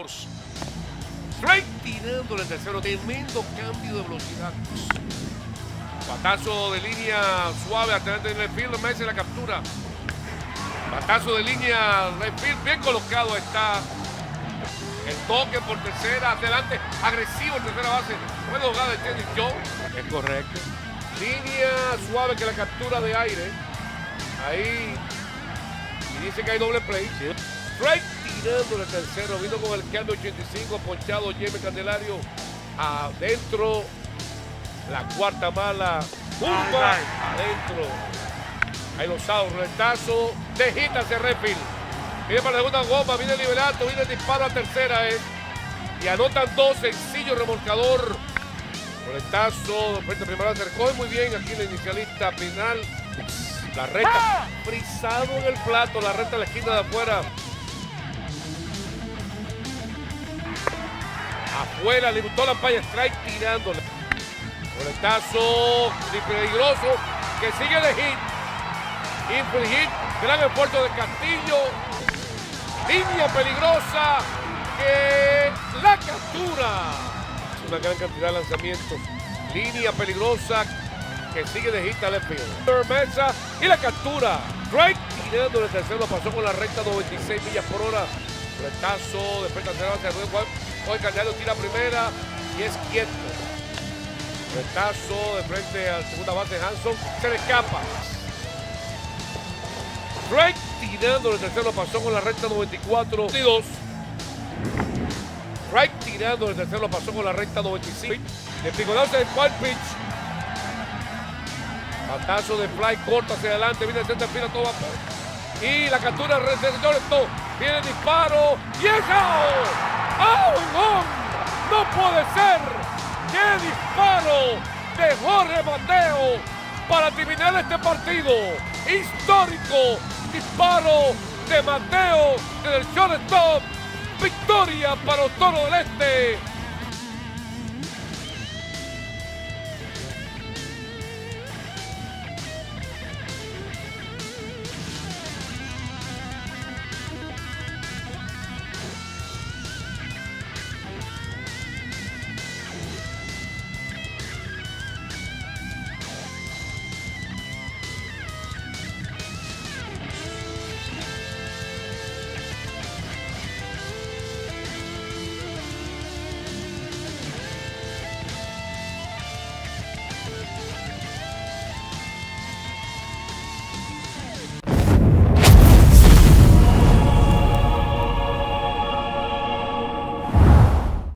2. Strike tirando el tercero. Tremendo cambio de velocidad. Batazo de línea suave adelante en el field. Messi la captura. Batazo de línea left field. Bien colocado está. El toque por tercera. Adelante. Agresivo en tercera base. Buena jugada de Teddy Jones. Es correcto. Línea suave que la captura de aire. Ahí. Y dice que hay doble play. Sí. Strike tirando el tercero. Vino con el cambio 85. Ponchado Jaime Candelario. Adentro. La cuarta mala. Pumba. Adentro. Ahí los sábados. Retazo. De hit hacia Redfield. Viene para la segunda goma. Viene el liberato. Viene el disparo a tercera. Y anotan dos. Sencillo remolcador. Retazo. Frente a primera acercó muy bien. Aquí la inicialista final. La recta. Frisado en el plato. La recta en la esquina de afuera. Afuera. Le gustó la palla. Strike tirándole. Coletazo peligroso que sigue de hit. Infield hit. Gran esfuerzo de Castillo. Línea peligrosa que la captura. Es una gran cantidad de lanzamientos. Línea peligrosa que sigue de hit a left field. Mesa y la captura. Strike tirando el tercero. Pasó con la recta 96 millas por hora. Coletazo. Después tercero hacia el hoy Candelario tira primera y es quieto. Retazo de frente a la segunda base Hanson. Se le escapa. Strike tirando el tercero. Pasó con la recta 94 y 2. Strike tirando el tercero. Pasó con la recta 95. De piconazo el wild pitch. Batazo de fly corta hacia adelante. Viene el center field a todo vapor. Y la captura del receptor. Viene el disparo. ¡Y es out! ¡Out! ¡No puede ser! ¡Qué disparo de Jorge Mateo para terminar este partido! Histórico disparo de Mateo desde el shortstop. Victoria para los Toros del Este.